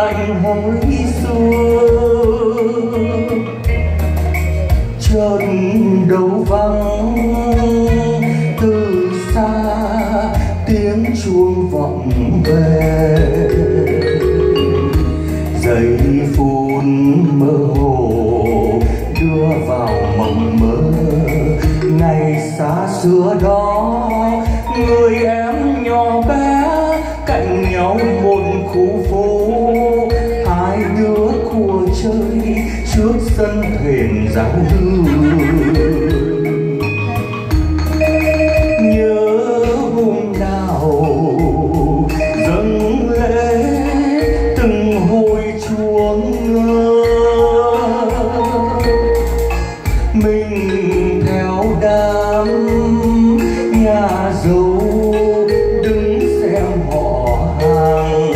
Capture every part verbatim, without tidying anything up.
lạnh hối xưa chợt đầu vắng từ xa tiếng chuông vọng về giây phút mơ hồ đưa vào mộng mơ ngày xa xưa đó người em nhỏ bé cạnh nhau một khu phố hai đứa khua chơi trước sân thềm giáo đường nhớ hôm nào dâng lễ từng hồi chuông mình theo đám nhà giàu đứng xem họ hàng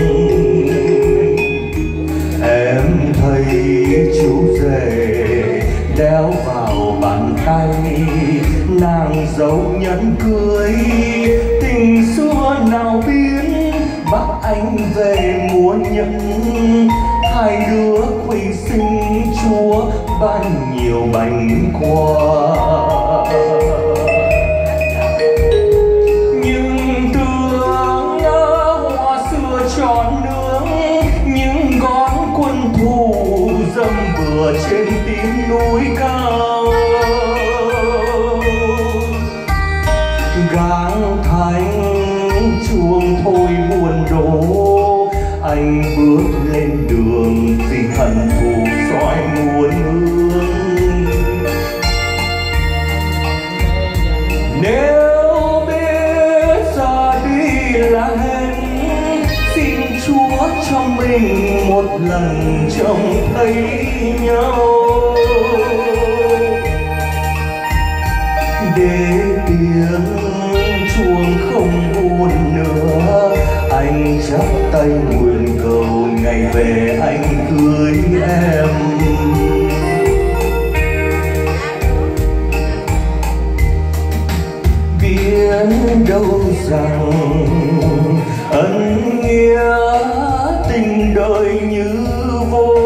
em thấy chú rể đeo vào bàn tay nàng dâu nhẫn cưới tình xưa nào biến bác anh về mua nhẫn hai đứa quỳ xin Chúa ban nhiều bánh qua nhưng tương hoa xưa tròn nướng những ngón quân thù dâm bừa trên tím núi cao gắng thành chuông thôi buồn đổ anh bước lên đường vì hận thù soi muôn hương nếu biết ra đi là hết xin Chúa cho mình một lần trông thấy nhau để tiếng chuông không buồn nữa anh chắp tay nguyện cầu ngày về anh cưới em biết đâu rằng ân nghĩa tình đời như vô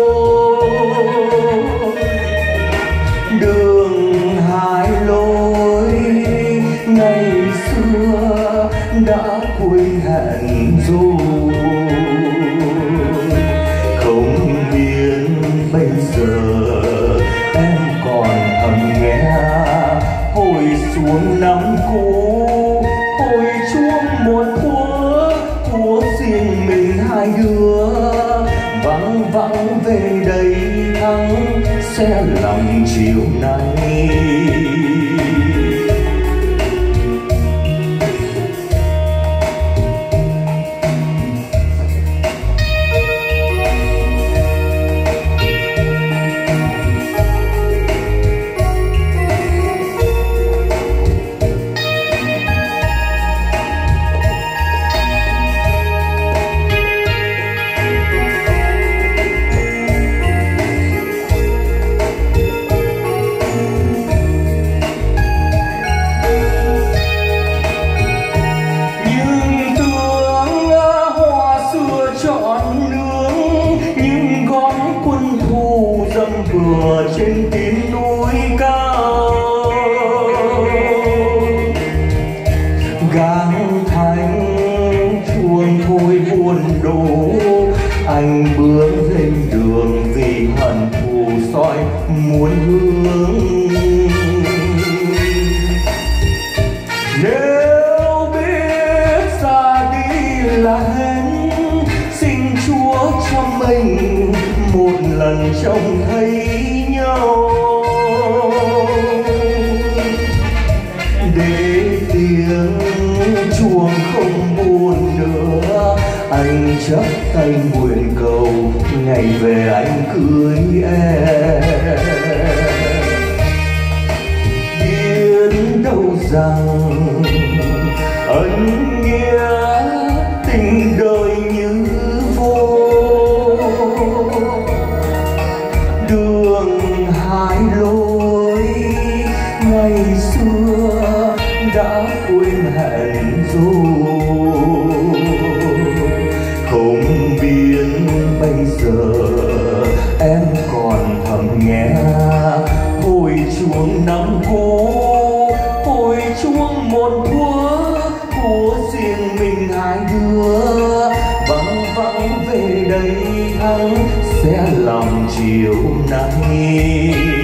đường hai lối ngày xưa đã quên hẹn rồi không biết bây giờ em còn thầm nghe hồi xuống năm cũ hồi chuông một thuở của riêng mình hai đứa vắng vắng về đây thắng sẽ lòng chiều nay vừa trên tím núi cao gắng thành chuông thôi buồn đổ anh bước lên đường vì hận thù soi muôn hướng nếu biết ra đi là hết xin Chúa cho mình một lần trông thấy nhau để tiếng chuông không buồn nữa anh chắp tay nguyện cầu ngày về anh cưới em biết đâu rằng ân nghĩa tình đời như vô đường hai lối ngày xưa đã quên hẹn rồi không biết bây giờ em còn thầm nghe hồi chuông năm cũ, hồi chuông một thuở của riêng mình hai đứa. Vắng vắng về đây hắn sẽ lòng chiều nay.